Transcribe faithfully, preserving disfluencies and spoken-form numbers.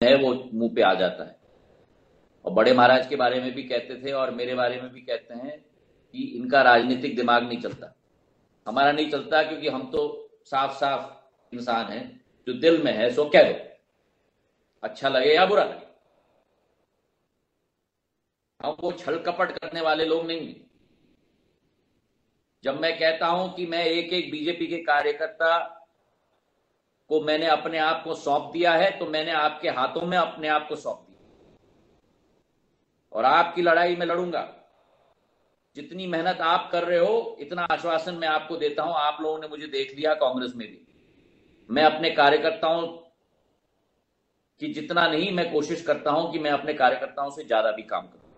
है वो मुंह पे आ जाता है। और बड़े महाराज के बारे में भी कहते थे और मेरे बारे में भी कहते हैं कि इनका राजनीतिक दिमाग नहीं चलता। हमारा नहीं चलता क्योंकि हम तो साफ साफ इंसान हैं, जो दिल में है सो कह दो, अच्छा लगे या बुरा लगे। हम वो छल कपट करने वाले लोग नहीं हैं। जब मैं कहता हूं कि मैं एक एक बीजेपी के कार्यकर्ता को मैंने अपने आप को सौंप दिया है, तो मैंने आपके हाथों में अपने आप को सौंप दिया और आपकी लड़ाई में लड़ूंगा। जितनी मेहनत आप कर रहे हो, इतना आश्वासन मैं आपको देता हूं, आप लोगों ने मुझे देख लिया कांग्रेस में भी, मैं अपने कार्यकर्ताओं की जितना नहीं, मैं कोशिश करता हूं कि मैं अपने कार्यकर्ताओं से ज्यादा भी काम करूं।